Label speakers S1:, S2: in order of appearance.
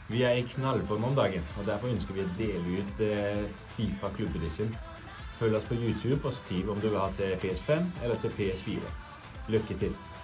S1: Vi er i knallform om dagen, og derfor ønsker vi å dele ut FIFA Club Edition. Følg oss på YouTube og skriv om du vil ha til PS5 eller til PS4. Lykke til!